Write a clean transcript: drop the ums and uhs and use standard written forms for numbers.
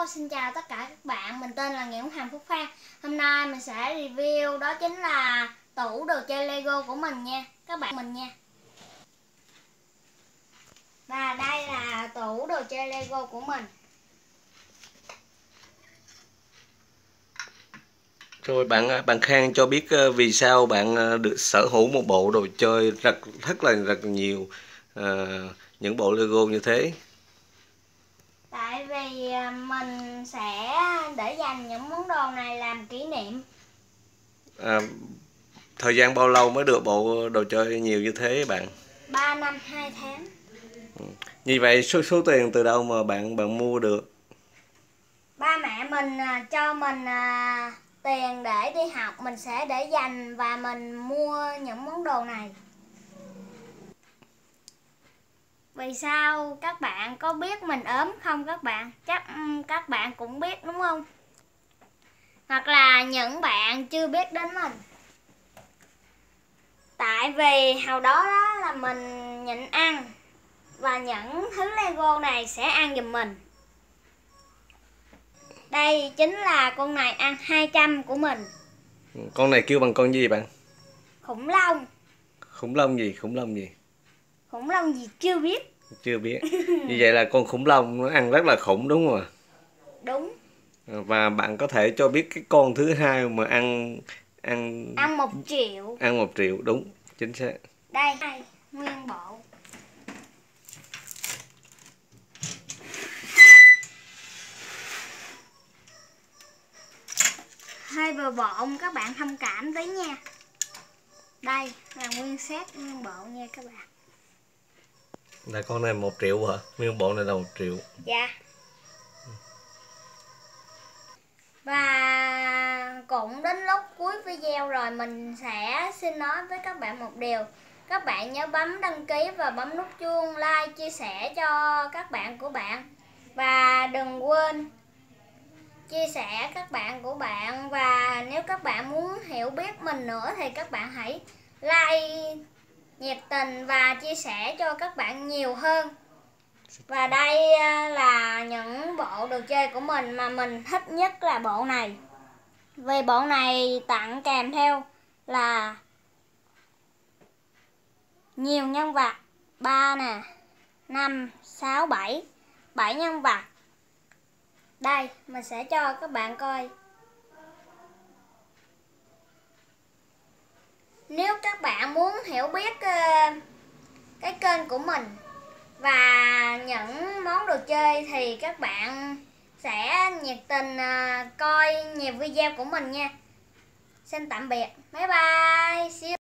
xin chào tất cả các bạn, mình tên là Nguyễn Hoàng Phúc Phan. Hôm nay mình sẽ review đó chính là tủ đồ chơi Lego của mình nha, các bạn mình nha. Và đây là tủ đồ chơi Lego của mình. Rồi bạn Khang cho biết vì sao bạn được sở hữu một bộ đồ chơi rất nhiều những bộ Lego như thế. Tại vì mình sẽ để dành những món đồ này làm kỷ niệm. Thời gian bao lâu mới được bộ đồ chơi nhiều như thế bạn? 3 năm 2 tháng. Như vậy số tiền từ đâu mà bạn mua được? Ba mẹ mình cho mình tiền để đi học, mình sẽ để dành và mình mua những món đồ này. Vì sao các bạn có biết mình ốm không các bạn? Chắc các bạn cũng biết đúng không? Hoặc là những bạn chưa biết đến mình. Tại vì hồi đó là mình nhịn ăn và những thứ Lego này sẽ ăn giùm mình. Đây chính là con này ăn 200 của mình. Con này kêu bằng con gì bạn? Khủng long. Khủng long gì? Khủng long gì? Khủng long gì chưa biết. Chưa biết. Như vậy là con khủng long nó ăn rất là khủng đúng không ạ? Đúng. Và bạn có thể cho biết cái con thứ hai mà ăn 1 triệu. Ăn 1 triệu, đúng, chính xác. Đây, nguyên bộ. Hơi bừa bộn, các bạn thông cảm tí nha. Đây là nguyên set nguyên bộ nha các bạn. Là con này 1 triệu hả? Nguyên bộ này là 1 triệu. Dạ. Và cũng đến lúc cuối video rồi, mình sẽ xin nói với các bạn một điều. Các bạn nhớ bấm đăng ký và bấm nút chuông, like, chia sẻ cho các bạn của bạn. Và đừng quên chia sẻ các bạn của bạn. Và nếu các bạn muốn hiểu biết mình nữa thì các bạn hãy like nhiệt tình và chia sẻ cho các bạn nhiều hơn. Và đây là những bộ đồ chơi của mình mà mình thích nhất là bộ này. Vì bộ này tặng kèm theo là nhiều nhân vật, 3 nè, 5, 6, 7 nhân vật. Đây, mình sẽ cho các bạn coi. Nếu các bạn muốn hiểu biết cái kênh của mình và những món đồ chơi thì các bạn sẽ nhiệt tình coi nhiều video của mình nha. Xin tạm biệt. Bye bye. See you.